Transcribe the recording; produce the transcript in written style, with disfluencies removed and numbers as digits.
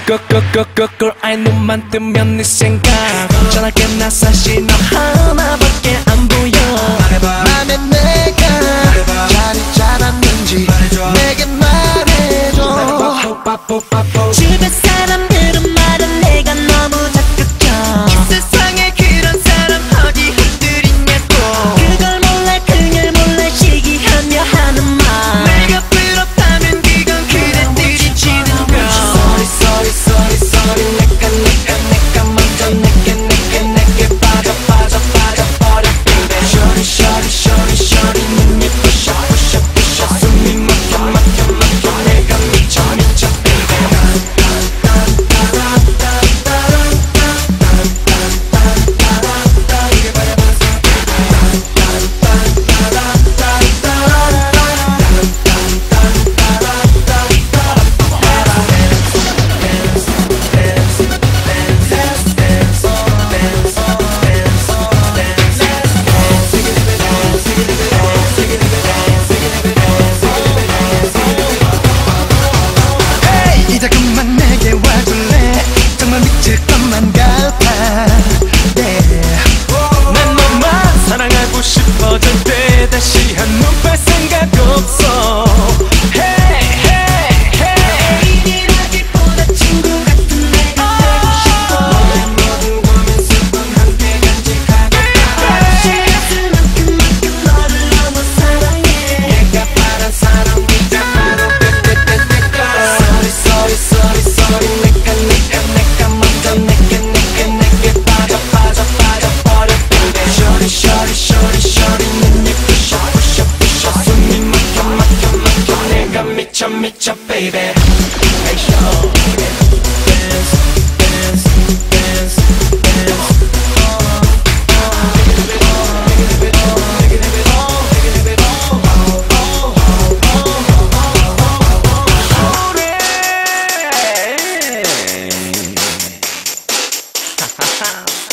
꿀꿀꿀꿀꿀꿀 아이 눈만 뜨면 네 생각 전화기 나 사실 너 하나밖에 안 보여 맘에 내가 자리 잡았는지 내게 말해줘 주변 사람들은 말은 내가 너무 적극적 이 세상에 그런 사람 어디 흩뜨리냐고 그걸 몰라 그걸 몰라 시기하며 하는 말 내가 부럽다면 그건 그대들이 지는 거 Sorry 내가 먼저 내게 빠져버려 baby Shorty 눈이 부셔 숨이 막혀 내가 미쳐 이제 그만 내게 와줄래 정말 미칠 것만 같아 난 너만 사랑하고 싶어질 때 다시 한 번 뺄 생각 없어 애인이라기보다 친구 같은 내가 되고 싶어 너의 모든 고민 슬픔 함께 간직하고 시간을 만큼 너를 너무 사랑해 내가 바란 사람 이제 바로 Sorry 내가 먼저 내게 빠져버려 baby Shorty 눈이 부셔 숨이 막혀 내가 미쳐 baby Hey show dance Ha ha ha.